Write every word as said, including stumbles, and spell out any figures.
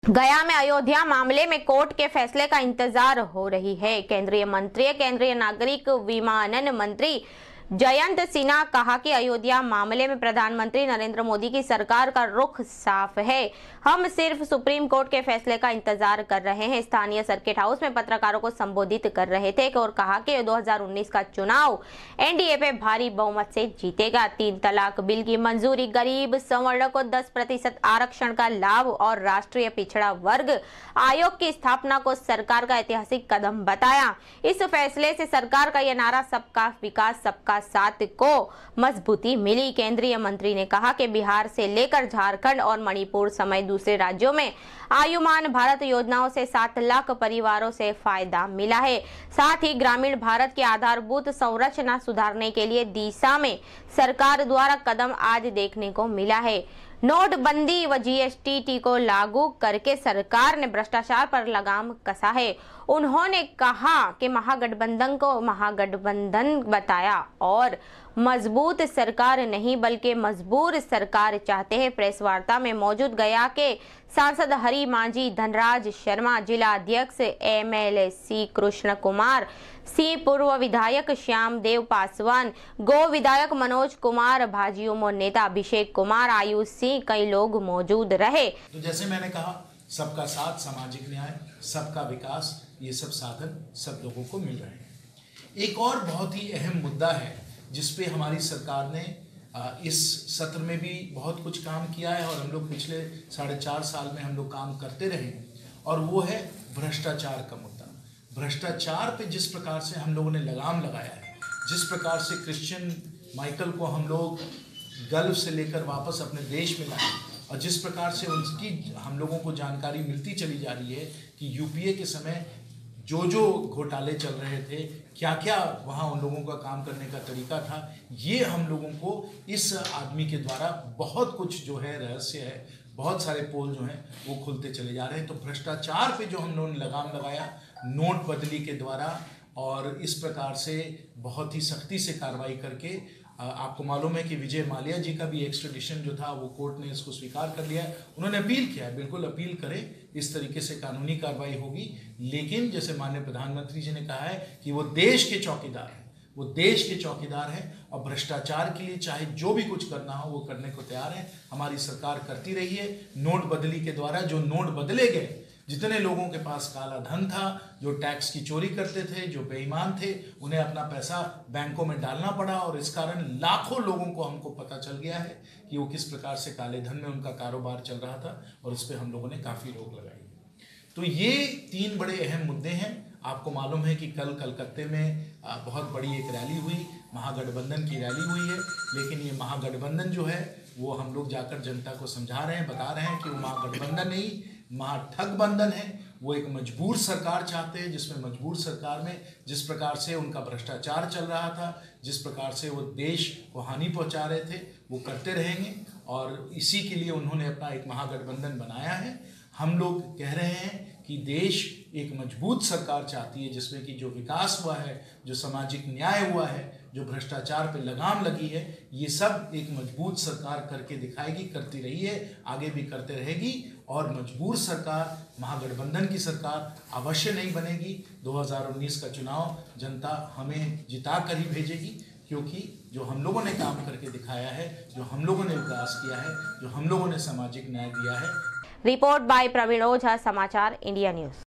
गया में अयोध्या मामले में कोर्ट के फैसले का इंतजार हो रही है। केंद्रीय मंत्री केंद्रीय नागरिक विमानन मंत्री जयंत सिन्हा कहा कि अयोध्या मामले में प्रधानमंत्री नरेंद्र मोदी की सरकार का रुख साफ है। हम सिर्फ सुप्रीम कोर्ट के फैसले का इंतजार कर रहे हैं। स्थानीय सर्किट हाउस में पत्रकारों को संबोधित कर रहे थे और कहा कि दो हज़ार उन्नीस का चुनाव एनडीए पे भारी बहुमत से जीतेगा। तीन तलाक बिल की मंजूरी, गरीब सवर्ण को दस प्रतिशत आरक्षण का लाभ और राष्ट्रीय पिछड़ा वर्ग आयोग की स्थापना को सरकार का ऐतिहासिक कदम बताया। इस फैसले से सरकार का यह नारा सबका विकास सबका साथ को मजबूती मिली। केंद्रीय मंत्री ने कहा कि बिहार से लेकर झारखंड और मणिपुर समेत दूसरे राज्यों में आयुष्मान भारत योजनाओं से सात लाख परिवारों से फायदा मिला है। साथ ही ग्रामीण भारत की आधारभूत संरचना सुधारने के लिए दिशा में सरकार द्वारा कदम आज देखने को मिला है। नोटबंदी व जीएसटी को लागू करके सरकार ने भ्रष्टाचार पर लगाम कसा है। उन्होंने कहा कि महागठबंधन को महागठबंधन बताया और मजबूत सरकार नहीं बल्कि मजबूर सरकार चाहते हैं। प्रेस वार्ता में मौजूद गया के सांसद हरि मांझी, धनराज शर्मा, जिला अध्यक्ष एमएलए सी कृष्ण कुमार सिंह, पूर्व विधायक श्याम देव पासवान, गो विधायक मनोज कुमार, भाजयुमो नेता अभिषेक कुमार, आयुष सिंह, कई लोग मौजूद रहे। तो जैसे मैंने कहा, सबका साथ, सामाजिक न्याय, सबका विकास, ये सब साधन सब लोगों को मिल रहे हैं। एक और बहुत ही अहम मुद्दा है जिसपे हमारी सरकार ने इस सत्र में भी बहुत कुछ काम किया है और हम लोग पिछले साढ़े चार साल में हम लोग काम करते रहे, और वो है भ्रष्टाचार का मुद्दा। भ्रष्टाचार पे जिस प्रकार से हम लोगों ने लगाम लगाया है, जिस प्रकार से क्रिश्चियन माइकल को हम लोग गल्फ से लेकर वापस अपने देश में लाए, और जिस प्रकार से उनकी हम लोगों को जानकारी मिलती चली जा रही है कि यूपीए के समय जो जो घोटाले चल रहे थे, क्या क्या वहाँ उन लोगों का काम करने का तरीका था, ये हम लोगों को इस आदमी के द्वारा बहुत कुछ जो है रहस्य है, बहुत सारे पोल जो हैं वो खुलते चले जा रहे हैं। तो भ्रष्टाचार पे जो हम लोगों ने लगाम लगाया नोट बदली के द्वारा, और इस प्रकार से बहुत ही सख्ती से कार्रवाई करके, आपको मालूम है कि विजय माल्या जी का भी एक्स्ट्राडिशन जो था वो कोर्ट ने इसको स्वीकार कर लिया है। उन्होंने अपील किया है, बिल्कुल अपील करें, इस तरीके से कानूनी कार्रवाई होगी। लेकिन जैसे माननीय प्रधानमंत्री जी ने कहा है कि वो देश के चौकीदार हैं, वो देश के चौकीदार हैं, और भ्रष्टाचार के लिए चाहे जो भी कुछ करना हो वो करने को तैयार है। हमारी सरकार करती रही है। नोट बदली के द्वारा जो नोट बदले गए, जितने लोगों के पास काला धन था, जो टैक्स की चोरी करते थे, जो बेईमान थे, उन्हें अपना पैसा बैंकों में डालना पड़ा, और इस कारण लाखों लोगों को हमको पता चल गया है कि वो किस प्रकार से काले धन में उनका कारोबार चल रहा था, और इस पर हम लोगों ने काफ़ी रोक लगाई। तो ये तीन बड़े अहम मुद्दे हैं। आपको मालूम है कि कल कलकत्ते में बहुत बड़ी एक रैली हुई, महागठबंधन की रैली हुई है। लेकिन ये महागठबंधन जो है वो हम लोग जाकर जनता को समझा रहे हैं, बता रहे हैं कि वो महागठबंधन नहीं, महाठगबंधन है। वो एक मजबूर सरकार चाहते हैं, जिसमें मजबूर सरकार में जिस प्रकार से उनका भ्रष्टाचार चल रहा था, जिस प्रकार से वो देश को हानि पहुंचा रहे थे, वो करते रहेंगे, और इसी के लिए उन्होंने अपना एक महागठबंधन बनाया है। हम लोग कह रहे हैं कि देश एक मजबूत सरकार चाहती है, जिसमें कि जो विकास हुआ है, जो सामाजिक न्याय हुआ है, जो भ्रष्टाचार पे लगाम लगी है, ये सब एक मजबूत सरकार करके दिखाएगी, करती रही है, आगे भी करते रहेगी। और मजबूर सरकार, महागठबंधन की सरकार अवश्य नहीं बनेगी। दो हज़ार उन्नीस का चुनाव जनता हमें जिता कर ही भेजेगी, क्योंकि जो हम लोगों ने काम करके दिखाया है, जो हम लोगों ने विकास किया है, जो हम लोगों ने सामाजिक न्याय दिया है। रिपोर्ट बाय प्रवीण ओझा, समाचार इंडिया न्यूज।